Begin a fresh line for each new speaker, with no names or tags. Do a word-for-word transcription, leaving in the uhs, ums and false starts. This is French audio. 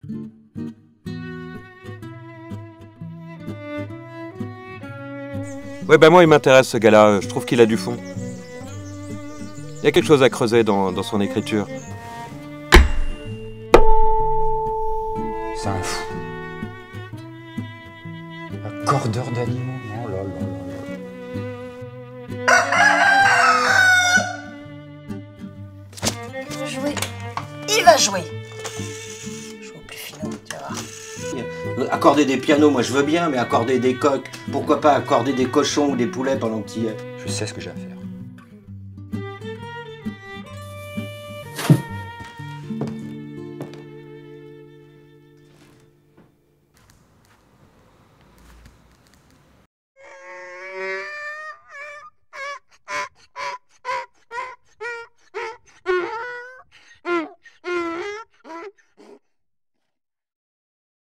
Ouais, bah moi il m'intéresse ce gars-là, je trouve qu'il a du fond. Il y a quelque chose à creuser dans, dans son écriture.
C'est un fou. Un cordeur d'animaux. Oh là là là là.
Il va jouer. Il va jouer. Joue au plus finot, tu vas voir.
Accorder des pianos, moi je veux bien, mais accorder des coqs, pourquoi pas accorder des cochons ou des poulets pendant que tu y es?
Je sais ce que j'ai à faire.